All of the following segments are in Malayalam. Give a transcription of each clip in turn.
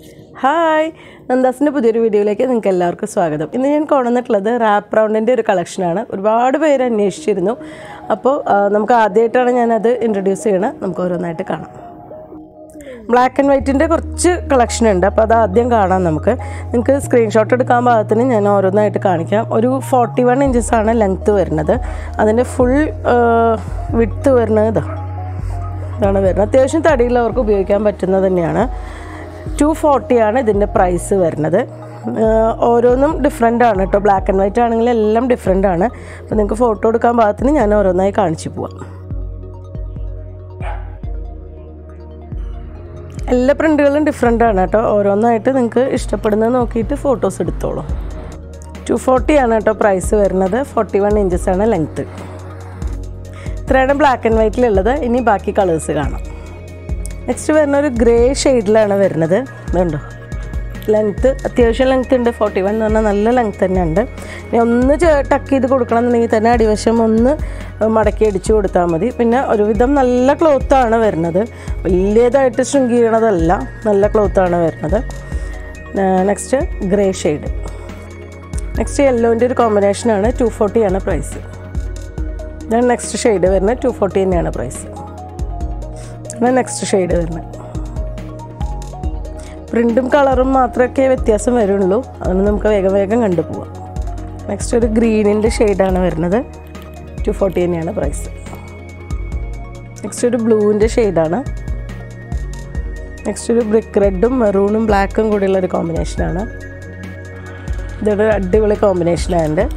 ഹായ്, നന്ദാസിൻ്റെ പുതിയൊരു വീഡിയോയിലേക്ക് നിങ്ങൾക്ക് എല്ലാവർക്കും സ്വാഗതം. ഇന്ന് ഞാൻ കൊണ്ടുവന്നിട്ടുള്ളത് റാപ്പ് റൗണ്ടിൻ്റെ ഒരു കളക്ഷനാണ്. ഒരുപാട് പേര് അന്വേഷിച്ചിരുന്നു. അപ്പോൾ നമുക്ക് ആദ്യമായിട്ടാണ് ഞാനത് ഇൻട്രൊഡ്യൂസ് ചെയ്യണത്. നമുക്ക് ഓരോന്നായിട്ട് കാണാം. ബ്ലാക്ക് ആൻഡ് വൈറ്റിൻ്റെ കുറച്ച് കളക്ഷൻ ഉണ്ട്. അപ്പോൾ അത് ആദ്യം കാണാം. നിങ്ങൾക്ക് സ്ക്രീൻഷോട്ട് എടുക്കാൻ പാകത്തിന് ഞാൻ ഓരോന്നായിട്ട് കാണിക്കാം. ഒരു 41 ഇഞ്ചസാണ് ലെങ്ത്ത് വരുന്നത്. അതിൻ്റെ ഫുൾ വിഡ്ത്ത് വരുന്നത് ഇതാണ് വരുന്നത്. അത്യാവശ്യം തടിയുള്ളവർക്ക് ഉപയോഗിക്കാൻ പറ്റുന്നത് തന്നെയാണ്. 240 ആണ് ഇതിൻ്റെ പ്രൈസ് വരുന്നത്. ഓരോന്നും ഡിഫറെൻ്റ് ആണ് കേട്ടോ. ബ്ലാക്ക് ആൻഡ് വൈറ്റ് ആണെങ്കിൽ എല്ലാം ഡിഫറെൻ്റ് ആണ്. അപ്പോൾ നിങ്ങൾക്ക് ഫോട്ടോ എടുക്കാൻ പാകത്തിന് ഞാൻ ഓരോന്നായി കാണിച്ചു പോവാം. എല്ലാ പ്രിൻ്റുകളും ഡിഫറെൻ്റ് ആണ് കേട്ടോ. ഓരോന്നായിട്ട് നിങ്ങൾക്ക് ഇഷ്ടപ്പെടുന്നത് നോക്കിയിട്ട് ഫോട്ടോസ് എടുത്തോളൂ. 240 ആണ് കേട്ടോ പ്രൈസ് വരുന്നത്. 41 ഇഞ്ചസാണ് ലെങ്ത്ത്. ഇത്രയാണ് ബ്ലാക്ക് ആൻഡ് വൈറ്റിലുള്ളത്. ഇനി ബാക്കി കളേഴ്സ് കാണാം. നെക്സ്റ്റ് വരുന്ന ഒരു ഗ്രേ ഷെയ്ഡിലാണ് വരുന്നത്. ഇതുണ്ടോ, ലെങ്ത്ത് അത്യാവശ്യം ലെങ്ത്ത് ഉണ്ട്. 41 എന്ന് പറഞ്ഞാൽ നല്ല ലെങ്ത്ത് തന്നെ ഉണ്ട്. ഇനി ഒന്ന് ടക്ക് ചെയ്ത് കൊടുക്കണം എന്നുണ്ടെങ്കിൽ തന്നെ അടിവശം ഒന്ന് മടക്കി അടിച്ചു കൊടുത്താൽ മതി. പിന്നെ ഒരുവിധം നല്ല ക്ലോത്താണ് വരുന്നത്. വലിയതായിട്ട് ശൃംഗീരണതല്ല, നല്ല ക്ലോത്താണ് വരുന്നത്. Next grey shade. നെക്സ്റ്റ് യെല്ലോൻ്റെ ഒരു കോമ്പിനേഷനാണ്. 240 ആണ് പ്രൈസ്. ഇതാണ് നെക്സ്റ്റ് ഷെയ്ഡ് വരുന്നത്. 240 തന്നെയാണ് പ്രൈസ്. നെക്സ്റ്റ് ഷെയ്ഡ് വരുന്നത്. പ്രിൻറ്റും കളറും മാത്രമൊക്കെ വ്യത്യാസം വരുള്ളൂ. അതുകൊണ്ട് നമുക്ക് വേഗം വേഗം കണ്ടുപോവാം. നെക്സ്റ്റ് ഒരു ഗ്രീനിൻ്റെ ഷെയ്ഡാണ് വരുന്നത്. 240 തന്നെയാണ് പ്രൈസ്. നെക്സ്റ്റ് ഒരു ബ്ലൂവിൻ്റെ ഷെയ്ഡാണ്. നെക്സ്റ്റ് ഒരു ബ്രിക്ക് റെഡും മെറൂണും ബ്ലാക്കും കൂടിയുള്ളൊരു കോമ്പിനേഷനാണ്. ഇതൊരു അടിപൊളി കോമ്പിനേഷനാണ്.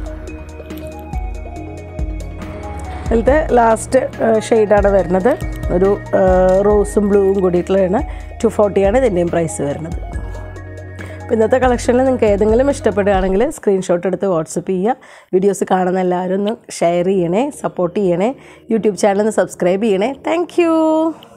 അതിലത്തെ ലാസ്റ്റ് ഷെയ്ഡാണ് വരുന്നത്. ഒരു റോസും ബ്ലൂവും കൂടിയിട്ടുള്ളതാണ്. 240 ആണ് ഇതിൻ്റെയും പ്രൈസ് വരുന്നത്. അപ്പോൾ ഇന്നത്തെ കളക്ഷനിൽ നിങ്ങൾക്ക് ഏതെങ്കിലും ഇഷ്ടപ്പെടുകയാണെങ്കിൽ സ്ക്രീൻഷോട്ട് എടുത്ത് വാട്സപ്പ് ചെയ്യുക. വീഡിയോസ് കാണുന്ന എല്ലാവരും ഒന്ന് ഷെയർ ചെയ്യണേ, സപ്പോർട്ട് ചെയ്യണേ. യൂട്യൂബ് ചാനൽ ഒന്ന് സബ്സ്ക്രൈബ് ചെയ്യണേ. താങ്ക്